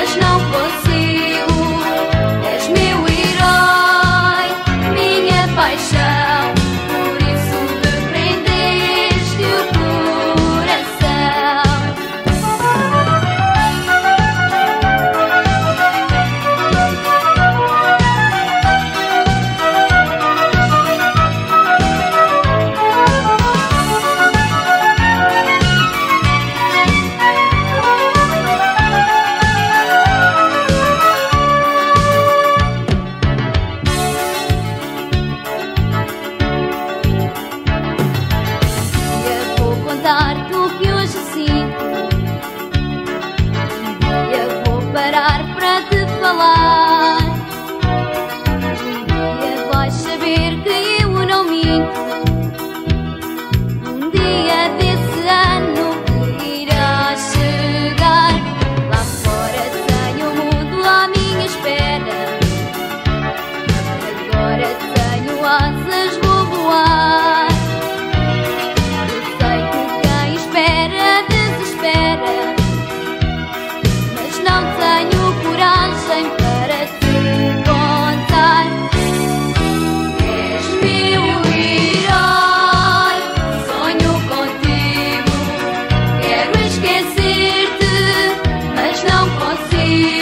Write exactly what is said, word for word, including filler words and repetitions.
mas não consigo. És meu herói, minha paixão, por isso me prendeste o coração. Contar-te o que hoje sinto. Um dia vou parar para te falar. Um dia vais saber que eu não minto. Um dia desse ano que irá chegar. Lá fora tenho o mundo à minha espera. Agora tenho asas, vou voar. Para te contar, és meu herói, sonho contigo, quero esquecer-te, mas não consigo.